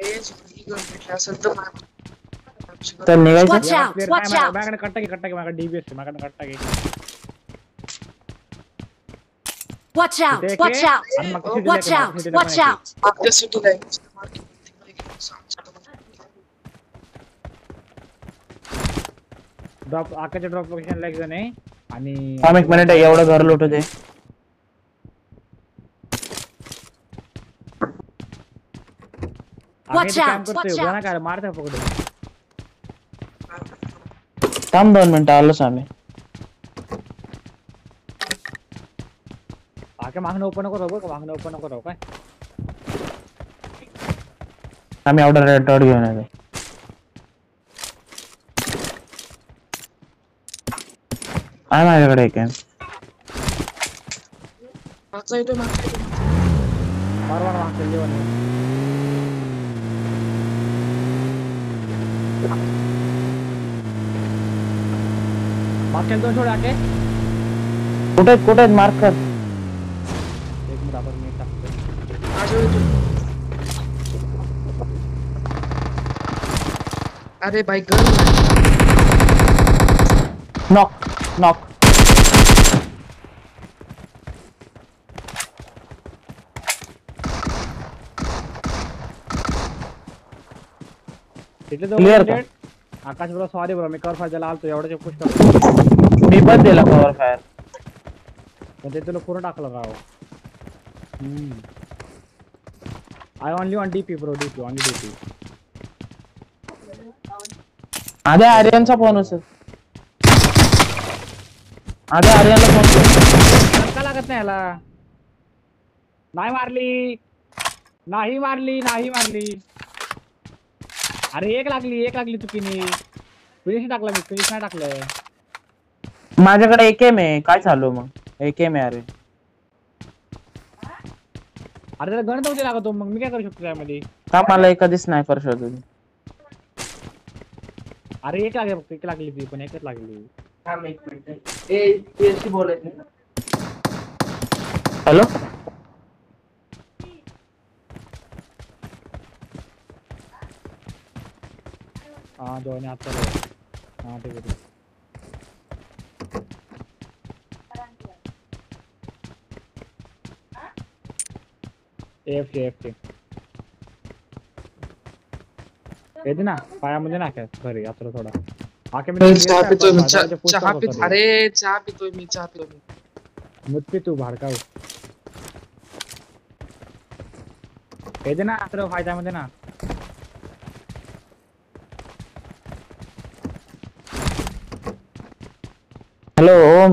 तर निघायचं माझ्याकडे कट्टा की माझ्याकडे डीबीएस आहे माझ्याकडे कट्टा की Watch out! Watch out! Watch out! Watch out! Drop आकाच्या ड्रॉप लोकेशनला एक जण आहे आणि थांब 1 मिनिट एवढं घर लुटू दे. Watch out! करतोय बना काय मारता पकडून थांब 2 मिनिटं आलोच आम्ही. आके मागणं ओपन नको राहू का मागणं ओपन नको राहू काय आम्ही एवढा रेड डॉट घेऊन आलो. आहे माझ्याकडे एक आहे. मार मागचं जेवण मागच्या दोन छोडे आके कुठे मार्क कर. एक मिनिट आपण मी टाकतो अरे भाई gun knock clear Aakash bro sorry bro मी कवर फायर द्यायला आलतो एवढ्याचे पुश करतो मी पण दिला कव्हर फायर पण ते तुला पूर्ण टाकलं राव I only one DP bro DP only DP Adya आर्यनचा फोन असेल. आद्या आर्यनला फोन कर. का लागत नाही याला नाही मारली अरे एक लागली चुकीने फिनिश टाकला मी फिनिश नाही टाकलं माझ्याकडे एकेम आहे काय चालू मग एकेम आहे. अरे त्याला गण नव्हते लागतो मग मी काय करू शकतो त्यामध्ये का मला एखादी स्नायपर शोधून. अरे एक लागली ती पण एकच लागली. थांब 1 मिनिट एसी बोलायचं हॅलो हाँ दोन आता हाँ ठीक है एफ येते ना पायामध्ये ना काय घरी आता थोडा आके मी चहा पितोय मी मुझ पे तू भाडकाऊ येते ना आता फायदा मध्ये ना हॅलो ओम.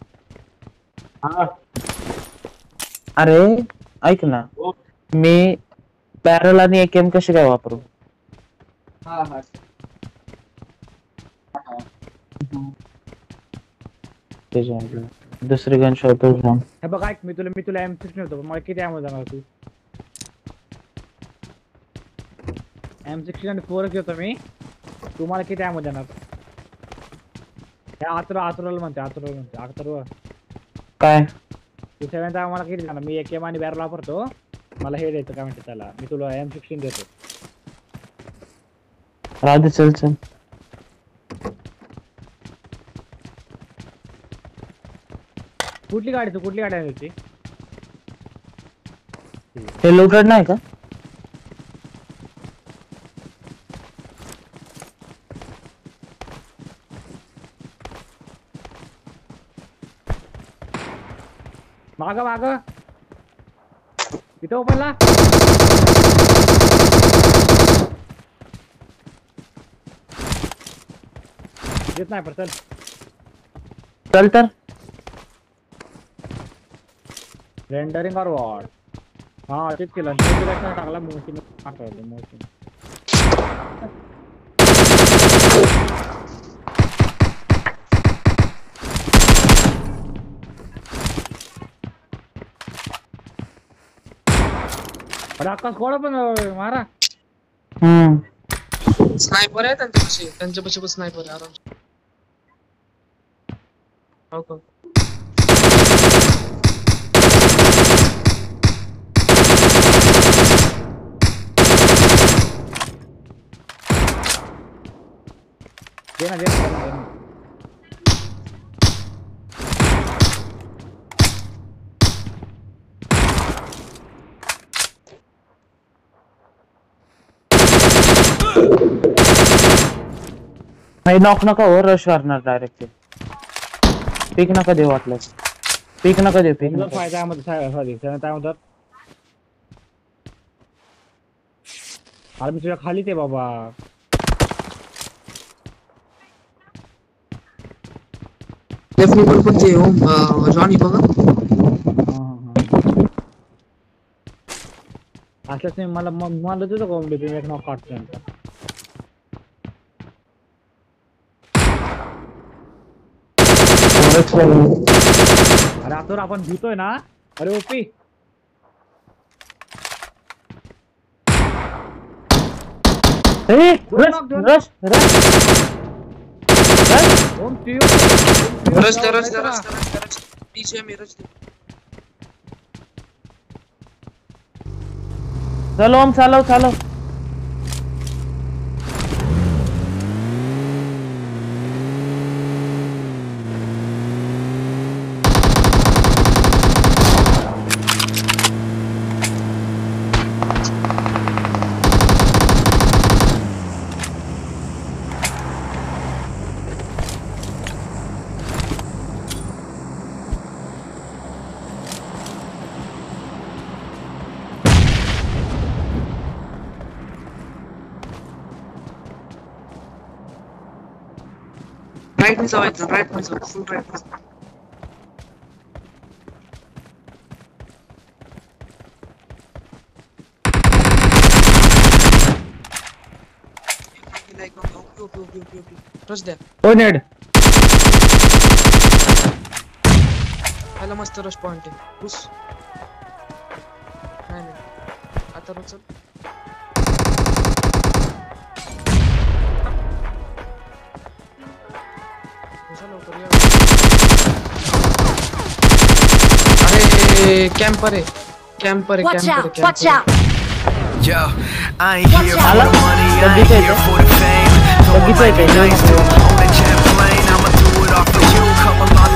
अरे ऐक ना मी बॅरल आणि एकेम कशी काय वापरू. दुसरी गन शोधतो हे बघ ऐक मी तुला M16 होतो मला किती एमो जाणार तू M16 आणि 4 घेतो मी तुम्हाला किती एमो देणार आतुरल म्हणते काय तू 7 मला किती देणार मी एकेम आणि बॅरल वापरतो मला हे द्यायचं काय म्हणते त्याला मी तुला M16 देतो राधे चल कुठली गाडी आहे त्याची हे लूटेड नाही का माग इथं ओपनला येत नाही पर चल तर रेंडरिंग और व्हाट हाँ चेक केलं टाकला मोशन अरे आकाश कोण पण मारा स्नायपर आहे त्यांच्यापाशी पण स्नायपर आहे आराम हो का देना देना नाही नॉक नका हो रश करणार डायरेक्ट पीक नका देऊ वाटल्यास पीक नका देऊ पीक नका फायदा मध्ये काय म्हणतात अरे मी तुझ्या खालीच आहे बाबा लेफ्ट वर पण ते जॉनी बघा असल्याच नाही मला तुझं कॉम्प्लेट एक नॉक काढतो अरे आतोर आपण भीतोय ना अरे OP rush Om rush BGMI rush चलो हम चालव राइट में जाओ फुल राइट में ओके रश द्या ओ नेड पहिला मस्त रश पॉइंट आहे पुश नाही आता रोच अरे कैंपर है Watch out! Yo, I ain't here for the money, I ain't here for the fame. Throwing my nights to on a jet plane, I'ma do it all for you. Come along